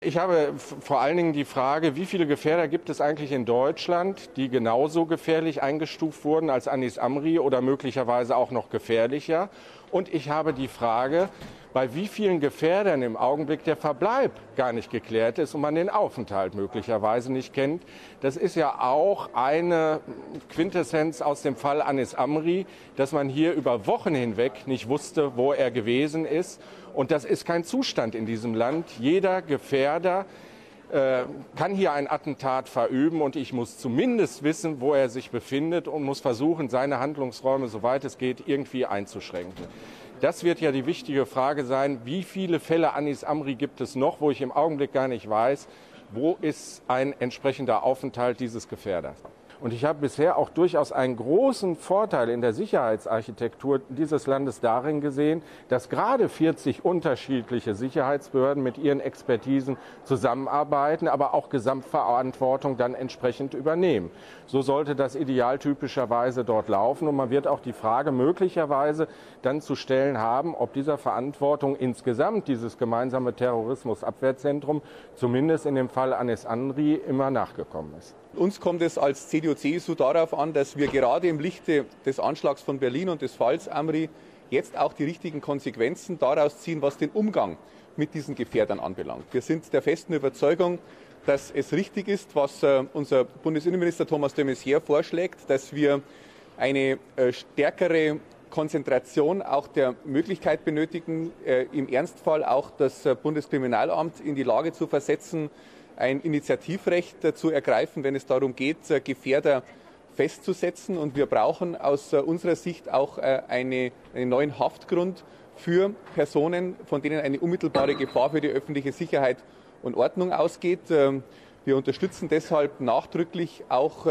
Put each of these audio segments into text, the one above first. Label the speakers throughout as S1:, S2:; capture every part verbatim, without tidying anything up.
S1: ich habe vor allen Dingen die Frage, wie viele Gefährder gibt es eigentlich in Deutschland, die genauso gefährlich eingestuft wurden als Anis Amri oder möglicherweise auch noch gefährlicher? Und ich habe die Frage, bei wie vielen Gefährdern im Augenblick der Verbleib gar nicht geklärt ist und man den Aufenthalt möglicherweise nicht kennt. Das ist ja auch eine Quintessenz aus dem Fall Anis Amri, dass man hier über Wochen hinweg nicht wusste, wo er gewesen ist. Und das ist kein Zustand in diesem Land. Jeder Gefährder äh, kann hier ein Attentat verüben und ich muss zumindest wissen, wo er sich befindet und muss versuchen, seine Handlungsräume, soweit es geht, irgendwie einzuschränken. Das wird ja die wichtige Frage sein, wie viele Fälle Anis Amri gibt es noch, wo ich im Augenblick gar nicht weiß, wo ist ein entsprechender Aufenthalt dieses Gefährders. Und ich habe bisher auch durchaus einen großen Vorteil in der Sicherheitsarchitektur dieses Landes darin gesehen, dass gerade vierzig unterschiedliche Sicherheitsbehörden mit ihren Expertisen zusammenarbeiten, aber auch Gesamtverantwortung dann entsprechend übernehmen. So sollte das idealtypischerweise dort laufen. Und man wird auch die Frage möglicherweise dann zu stellen haben, ob dieser Verantwortung insgesamt dieses gemeinsame Terrorismusabwehrzentrum zumindest in dem Fall Anis Amri immer nachgekommen ist.
S2: Uns kommt es als C D U C S U darauf an, dass wir gerade im Lichte des Anschlags von Berlin und des Falls Amri jetzt auch die richtigen Konsequenzen daraus ziehen, was den Umgang mit disten Gefährdern anbelangt. Wir sind der festen Überzeugung, dass es richtig ist, was unser Bundesinnenminister Thomas de Maizière vorschlägt, dass wir eine stärkere Konzentration auch der Möglichkeit benötigen, im Ernstfall auch das Bundeskriminalamt in die Lage zu versetzen, ein Initiativrecht zu ergreifen, wenn es darum geht, Gefährder festzusetzen. Und wir brauchen aus unserer Sicht auch eine, einen neuen Haftgrund für Personen, von denen eine unmittelbare Gefahr für die öffentliche Sicherheit und Ordnung ausgeht. Wir unterstützen deshalb nachdrücklich auch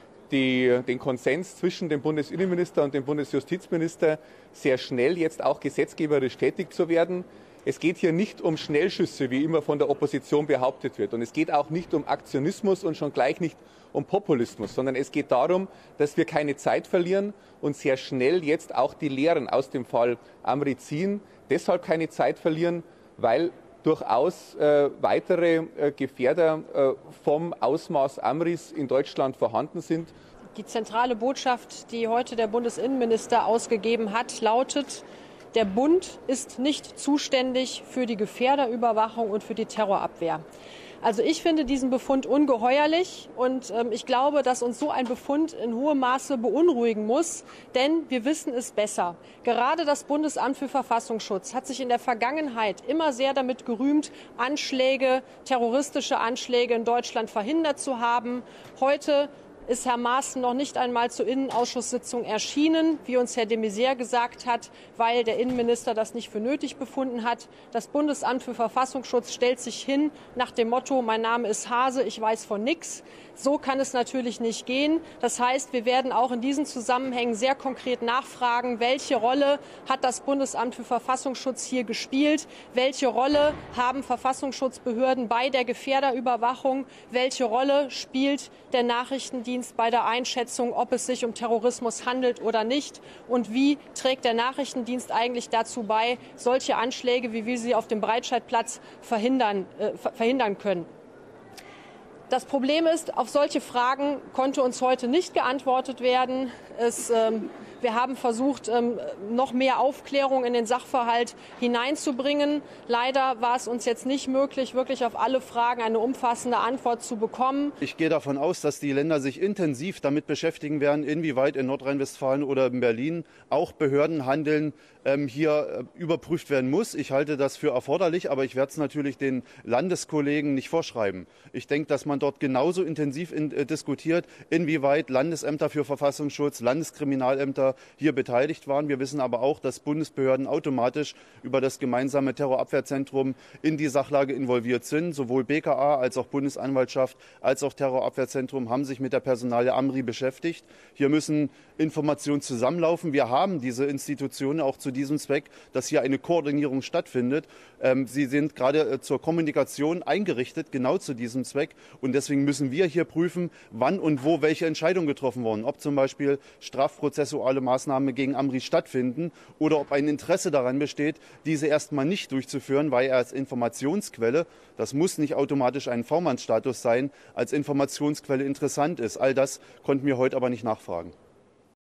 S2: die, den Konsens zwischen dem Bundesinnenminister und dem Bundesjustizminister, sehr schnell jetzt auch gesetzgeberisch tätig zu werden. Es geht hier nicht um Schnellschüsse, wie immer von der Opposition behauptet wird. Und es geht auch nicht um Aktionismus und schon gleich nicht um Populismus, sondern es geht darum, dass wir keine Zeit verlieren und sehr schnell jetzt auch die Lehren aus dem Fall Amri ziehen. Deshalb keine Zeit verlieren, weil durchaus äh, weitere äh, Gefährder äh, vom Ausmaß Amris in Deutschland vorhanden sind.
S3: Die zentrale Botschaft, die heute der Bundesinnenminister ausgegeben hat, lautet: Der Bund ist nicht zuständig für die Gefährderüberwachung und für die Terrorabwehr. Also ich finde diesen Befund ungeheuerlich und ähm, ich glaube, dass uns so ein Befund in hohem Maße beunruhigen muss, denn wir wissen es besser. Gerade das Bundesamt für Verfassungsschutz hat sich in der Vergangenheit immer sehr damit gerühmt, Anschläge, terroristische Anschläge in Deutschland verhindert zu haben. Heute ist Herr Maaßen noch nicht einmal zur Innenausschusssitzung erschienen, wie uns Herr de Maizière gesagt hat, weil der Innenminister das nicht für nötig befunden hat. Das Bundesamt für Verfassungsschutz stellt sich hin nach dem Motto: Mein Name ist Hase, ich weiß von nichts. So kann es natürlich nicht gehen. Das heißt, wir werden auch in diesen Zusammenhängen sehr konkret nachfragen, welche Rolle hat das Bundesamt für Verfassungsschutz hier gespielt? Welche Rolle haben Verfassungsschutzbehörden bei der Gefährderüberwachung? Welche Rolle spielt der Nachrichtendienst bei der Einschätzung, ob es sich um Terrorismus handelt oder nicht? Und wie trägt der Nachrichtendienst eigentlich dazu bei, solche Anschläge, wie wir sie auf dem Breitscheidplatz verhindern, äh, verhindern können? Das Problem ist, auf solche Fragen konnte uns heute nicht geantwortet werden. Es, ähm, wir haben versucht, ähm, noch mehr Aufklärung in den Sachverhalt hineinzubringen. Leider war es uns jetzt nicht möglich, wirklich auf alle Fragen eine umfassende Antwort zu bekommen.
S4: Ich gehe davon aus, dass die Länder sich intensiv damit beschäftigen werden, inwieweit in Nordrhein-Westfalen oder in Berlin auch Behördenhandeln ähm, hier äh, überprüft werden muss. Ich halte das für erforderlich, aber ich werde es natürlich den Landeskollegen nicht vorschreiben. Ich denke, dass man dort genauso intensiv in, äh, diskutiert, inwieweit Landesämter für Verfassungsschutz, Landeskriminalämter hier beteiligt waren. Wir wissen aber auch, dass Bundesbehörden automatisch über das gemeinsame Terrorabwehrzentrum in die Sachlage involviert sind. Sowohl B K A als auch Bundesanwaltschaft als auch Terrorabwehrzentrum haben sich mit der Personalie Amri beschäftigt. Hier müssen Informationen zusammenlaufen. Wir haben diese Institutionen auch zu diesem Zweck, dass hier eine Koordinierung stattfindet. Ähm, sie sind gerade äh, zur Kommunikation eingerichtet, genau zu diesem Zweck. Und deswegen müssen wir hier prüfen, wann und wo welche Entscheidungen getroffen wurden. Ob zum Beispiel strafprozessuale prozessuale Maßnahmen gegen Amri stattfinden oder ob ein Interesse daran besteht, diese erstmal nicht durchzuführen, weil er als Informationsquelle, das muss nicht automatisch ein V-Mann-Status sein, als Informationsquelle interessant ist. All das konnten wir heute aber nicht nachfragen.